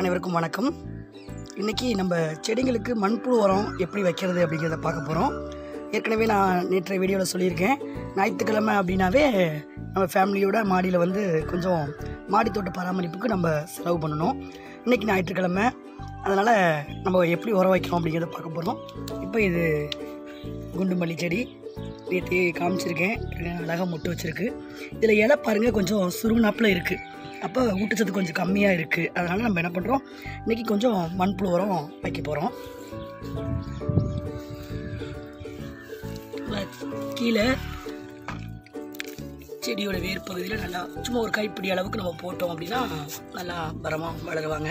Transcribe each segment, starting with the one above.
அனைவருக்கும் வணக்கம். இன்றைக்கி நம்ம செடிங்களுக்கு மண்புழு உரம் எப்படி வைக்கிறது அப்படிங்கிறத பார்க்க போகிறோம். ஏற்கனவே நான் நேற்றைய வீடியோவில் சொல்லியிருக்கேன், ஞாயிற்றுக்கிழமை அப்படின்னாவே நம்ம ஃபேமிலியோட மாடியில் கொஞ்சம் மாடித்தோட்ட பராமரிப்புக்கு நம்ம செலவு பண்ணணும். இன்றைக்கி ஞாயிற்றுக்கிழமை, அதனால் நம்ம எப்படி உரம் வைக்கிறோம் அப்படிங்கிறத பார்க்க போகிறோம். இப்போ இது குண்டு மல்லி செடி நேற்று காமிச்சிருக்கேன், அழகாக மொட்டு வச்சுருக்கு. இதில் இலை பாருங்கள், கொஞ்சம் சுருங்கினாப்பில் இருக்குது. அப்போ ஊட்டச்சத்து கொஞ்சம் கம்மியாக இருக்குது. அதனால் நம்ம என்ன பண்ணுறோம், இன்றைக்கி கொஞ்சம் மண்புழு உரம் வைக்க போகிறோம். கீழே செடியோட வேர் பகுதியில் நல்லா சும்மா ஒரு கைப்பிடி அளவுக்கு நம்ம போட்டோம் அப்படின்னா நல்லா மரமாக வளருவாங்க.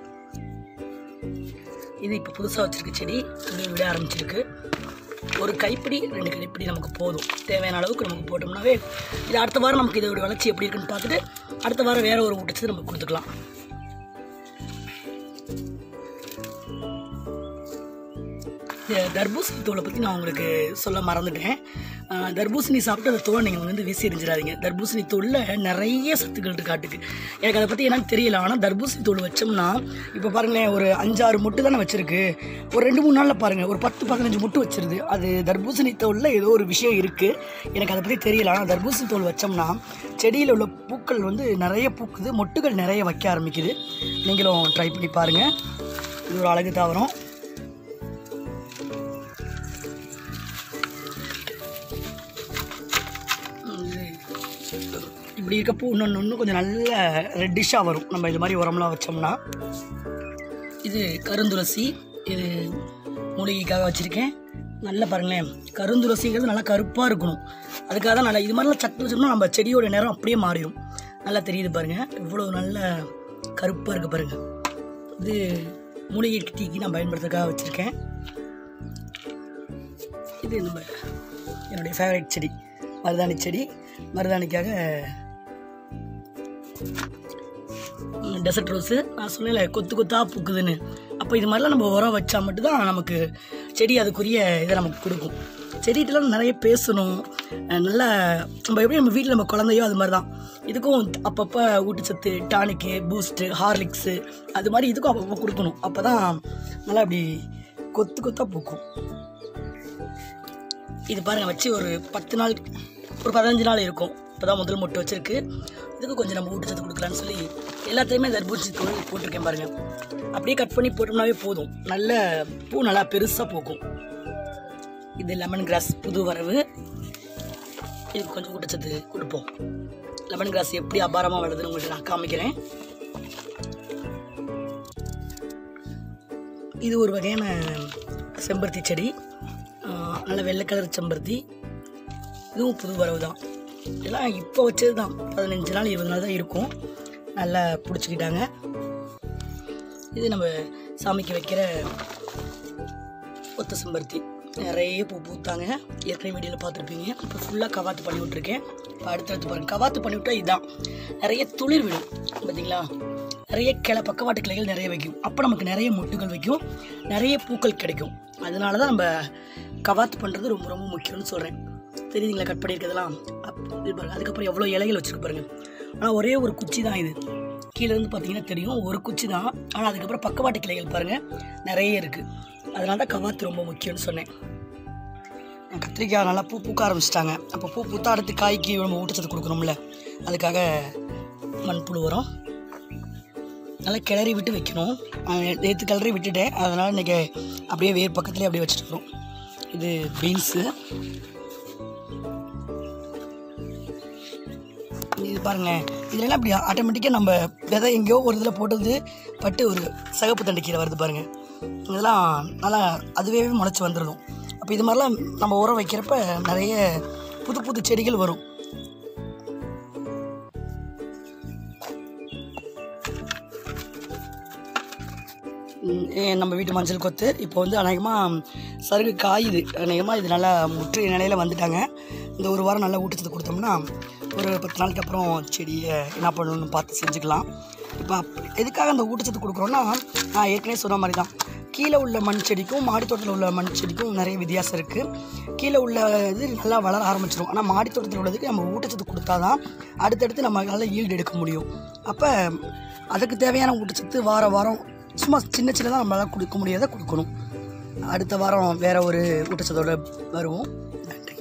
இது இப்போ புதுசாக வச்சுருக்க செடி விட ஆரம்பிச்சிருக்கு. ஒரு கைப்பிடி 2 கைப்பிடி நமக்கு போதும். தேவையான அளவுக்கு நமக்கு போட்டோம்னாவே இது அடுத்த வாரம் நமக்கு இதோட வளர்ச்சி எப்படி இருக்குன்னு பார்த்துட்டு அடுத்த வாரம் வேறு ஒரு ஊட்டச்சத்து நம்ம கொடுத்துக்கலாம். தர்பூசணி தோலை பற்றி நான் உங்களுக்கு சொல்ல மறந்துட்டேன். தர்பூசணி சாப்பிட்டு அந்த தோலை நீங்கள் வீசி எறிஞ்சிடாதீங்க. தர்பூசணி தோலில் நிறைய சத்துக்கள் காட்டுக்கு. எனக்கு அதை பற்றி என்னன்னு தெரியல. ஆனால் தர்பூசணி தோல் வச்சோம்னா இப்போ பாருங்களேன், ஒரு 5-6 மொட்டு தானே வச்சுருக்கு. ஒரு 2-3 நாளில் பாருங்கள் ஒரு 10-15 மொட்டு வச்சிருது. அது தர்பூசணி தோலில் ஏதோ ஒரு விஷயம் இருக்குது. எனக்கு அதை பற்றி தெரியல. ஆனால் தர்பூசணி தோல் வச்சோம்னா செடியில் உள்ள பூக்கள் நிறைய பூக்குது, மொட்டுகள் நிறைய வைக்க ஆரம்பிக்குது. நீங்களும் ட்ரை பண்ணி பாருங்கள். இது ஒரு அழகு தாவரம். இப்படி இருக்க பூ இன்னொன்று கொஞ்சம் நல்ல ரெட்டிஷாக வரும் நம்ம இது மாதிரி உரம்லாம் வச்சோம்னா. இது கருந்துளசி, இது மூலிகைக்காக வச்சுருக்கேன். நல்லா பாருங்களேன், கருந்துளசிங்கிறது நல்லா கருப்பாக இருக்கணும். அதுக்காக தான் நல்லா இது மாதிரிலாம் சட்டு வச்சோம்னா நம்ம செடியோட நேரம் அப்படியே மாறிடும். நல்லா தெரியுது பாருங்கள், இவ்வளோ நல்ல கருப்பாக இருக்குது பாருங்கள். இது மூலிகை டீக்கு நான் பயன்படுத்துறதுக்காக வச்சுருக்கேன். இது என்னுடைய ஃபேவரட் செடி மருதாணி செடி. மருதாணிக்காக டெசர்ட் ரோஸு நான் சொன்னேன்ல கொத்து கொத்தாக பூக்குதுன்னு. அப்போ இது மாதிரிலாம் நம்ம உரம் வச்சா மட்டும்தான் நமக்கு செடி அதுக்குரிய இதை நமக்கு கொடுக்கும். செடிகிட்டலாம் நிறைய பேசணும். நல்லா நம்ம எப்படி நம்ம வீட்டில் நம்ம குழந்தையோ அது மாதிரி தான் இதுக்கும் அப்பப்போ ஊட்டச்சத்து, டானிக்கு, பூஸ்ட்டு, ஹார்லிக்ஸு அது மாதிரி இதுக்கும் அப்பப்போ கொடுக்கணும். அப்போ தான் நல்லா அப்படி கொத்து கொத்தாக பூக்கும். இது பாருங்கள், வச்சு ஒரு 10 நாள் ஒரு 15 நாள் இருக்கும். இப்போ தான் முதல் மொட்டு வச்சுருக்கு. இதுக்கு கொஞ்சம் நம்ம ஊட்டச்சத்து கொடுக்கலான்னு சொல்லி எல்லாத்தையுமே தர்பூசணி தோல் போட்டிருக்கேன் பாருங்கள். அப்படியே கட் பண்ணி போட்டோம்னாவே போதும், நல்ல பூ நல்லா பெருசாக பூக்கும். இது லெமன் கிராஸ் புது வரவு. இதுக்கு கொஞ்சம் ஊட்டச்சத்து கொடுப்போம். லெமன் கிராஸ் எப்படி அபாரமாக வளருதுன்னு உங்களுக்கு நான் காமிக்கிறேன். இது ஒரு வகையான செம்பருத்தி செடி, நல்ல வெள்ளை கலர் செம்பருத்தி. இதுவும் புது வரவு தான். இதெல்லாம் இப்போ வச்சது தான், 15 நாள் 20 நாள் தான் இருக்கும். நல்லா பிடிச்சிக்கிட்டாங்க. இது நம்ம சாமிக்கு வைக்கிற ஒத்த செம்பருத்தி, நிறைய பூ பூத்தாங்க. ஏற்கனவே வீடியோவில் பார்த்துருப்பீங்க. இப்போ ஃபுல்லாக கவாத்து பண்ணி விட்ருக்கேன். இப்போ அடுத்தடுத்து பாருங்கள், கவாத்து பண்ணி விட்டால் இதுதான் நிறைய துளிர் விடும் பார்த்தீங்களா. நிறைய பக்கவாட்டு கிளைகள் நிறைய வைக்கும். அப்போ நமக்கு நிறைய மொட்டுகள் வைக்கும், நிறைய பூக்கள் கிடைக்கும். அதனால தான் நம்ம கவாத்து பண்ணுறது ரொம்ப ரொம்ப முக்கியம்னு சொல்கிறேன். தெரியுதுங்களா, கட் பண்ணியிருக்கிறதெல்லாம் இது பாருங்கள். அதுக்கப்புறம் எவ்வளோ இலைகள் வச்சுருக்கு பாருங்கள். ஆனால் ஒரே ஒரு குச்சி தான் இது. கீழேருந்து பார்த்தீங்கன்னா தெரியும், ஒரு குச்சி தான். ஆனால் அதுக்கப்புறம் பக்கவாட்டு கிளைகள் பாருங்கள் நிறைய இருக்குது. அதனால தான் கவாத்து ரொம்ப முக்கியம்னு சொன்னேன். கத்திரிக்காய் நல்லா பூக்க ஆரம்பிச்சிட்டாங்க. அப்போ பூத்தா அடுத்து காய்க்கு நம்ம ஊட்டச்சத்து கொடுக்கணும்ல, அதுக்காக மண்புழு உரம் நல்லா கிளறி விட்டு வைக்கணும். நேற்று கிளறி விட்டுட்டேன், அதனால் இன்றைக்கி அப்படியே வேர் பக்கத்துலேயே அப்படியே வச்சுட்டு வரோம். இது பீன்ஸு. இது பாருங்கள், இதெல்லாம் அப்படி ஆட்டோமேட்டிக்காக நம்ம விதை எங்கேயோ ஒரு இதில் போட்டது பட்டு ஒரு சிகப்பு தண்டு கீரை வருது பாருங்கள். இதெல்லாம் நல்லா அதுவே முளைச்சி வந்துடும். அப்போ இது மாதிரிலாம் நம்ம உரம் வைக்கிறப்ப நிறைய புது புது செடிகள் வரும். நம்ம வீட்டு மஞ்சள் கொத்து இப்போ அநேகமாக சருகு காயுது. அநேகமாக இது நல்லா முற்றிய நிலையில் வந்துட்டாங்க. இந்த ஒரு வாரம் நல்லா ஊட்டச்சத்து கொடுத்தோம்னா ஒரு 10 நாளைக்கு அப்புறம் செடியை என்ன பண்ணணும்னு பார்த்து செஞ்சுக்கலாம். இப்போ எதுக்காக அந்த ஊட்டச்சத்து கொடுக்குறோன்னா, நான் ஏற்கனவே சொன்ன மாதிரி தான், கீழே உள்ள மண் செடிக்கும் மாடி தோட்டத்தில் உள்ள மண் செடிக்கும் நிறைய வித்தியாசம் இருக்குது. கீழே உள்ள இது நல்லா வளர ஆரம்பிச்சிடும். ஆனால் மாடி தோட்டத்தில் உள்ளதுக்கு நம்ம ஊட்டச்சத்து கொடுத்தா தான் அடுத்தடுத்து நம்மளால் ஈல்டு எடுக்க முடியும். அப்போ அதுக்கு தேவையான ஊட்டச்சத்து வாரம் சும்மா சின்னதாக நம்மளால் கொடுக்க முடியாத கொடுக்கணும். அடுத்த வாரம் வேறு ஒரு ஊட்டச்சத்தோடு வருவோம். நன்றி.